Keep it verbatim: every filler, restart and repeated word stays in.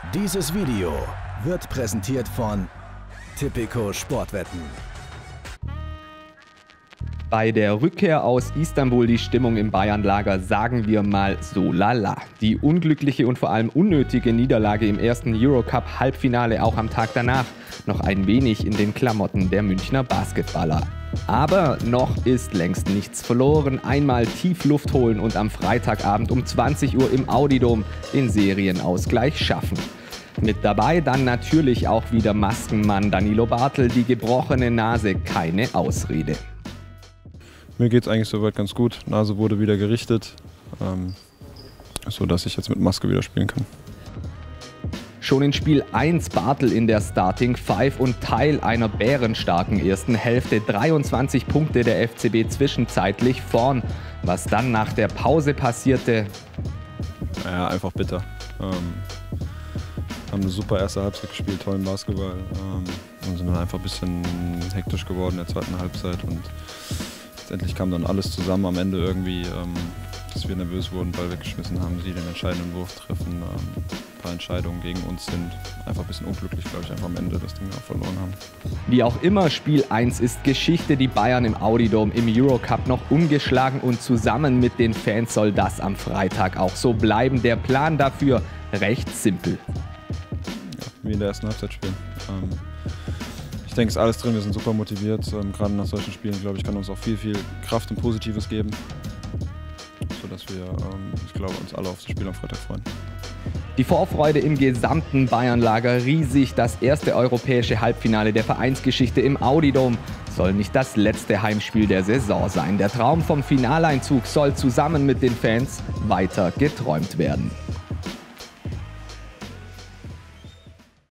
Dieses Video wird präsentiert von Tipico Sportwetten. Bei der Rückkehr aus Istanbul die Stimmung im Bayern-Lager, sagen wir mal so lala. Die unglückliche und vor allem unnötige Niederlage im ersten Eurocup-Halbfinale auch am Tag danach noch ein wenig in den Klamotten der Münchner Basketballer. Aber noch ist längst nichts verloren. Einmal tief Luft holen und am Freitagabend um zwanzig Uhr im Audi-Dom den Serienausgleich schaffen. Mit dabei dann natürlich auch wieder Maskenmann Danilo Bartel, die gebrochene Nase keine Ausrede. Mir geht es eigentlich soweit ganz gut. Nase wurde wieder gerichtet, ähm, sodass ich jetzt mit Maske wieder spielen kann. Schon in Spiel eins Bartel in der Starting Five und Teil einer bärenstarken ersten Hälfte. dreiundzwanzig Punkte der F C B zwischenzeitlich vorn. Was dann nach der Pause passierte? Ja, einfach bitter. Ähm, haben eine super erste Halbzeit gespielt, tollen Basketball. Ähm, und sind dann einfach ein bisschen hektisch geworden in der zweiten Halbzeit. Und letztendlich kam dann alles zusammen am Ende irgendwie, ähm, dass wir nervös wurden, Ball weggeschmissen haben, sie den entscheidenden Wurf treffen, ähm, ein paar Entscheidungen gegen uns sind. Einfach ein bisschen unglücklich, glaube ich, einfach am Ende das Ding auch verloren haben. Wie auch immer, Spiel eins ist Geschichte. Die Bayern im Audi-Dom im Eurocup noch ungeschlagen und zusammen mit den Fans soll das am Freitag auch so bleiben. Der Plan dafür recht simpel. Ja, wie in der ersten Halbzeit spielen. Ähm, Ich denke, es ist alles drin, wir sind super motiviert. Ähm, gerade nach solchen Spielen, glaube ich, kann uns auch viel, viel Kraft und Positives geben, sodass wir, ähm, ich glaube, uns alle auf das Spiel am Freitag freuen. Die Vorfreude im gesamten Bayern-Lager riesig. Das erste europäische Halbfinale der Vereinsgeschichte im Audi-Dom soll nicht das letzte Heimspiel der Saison sein. Der Traum vom Finaleinzug soll zusammen mit den Fans weiter geträumt werden.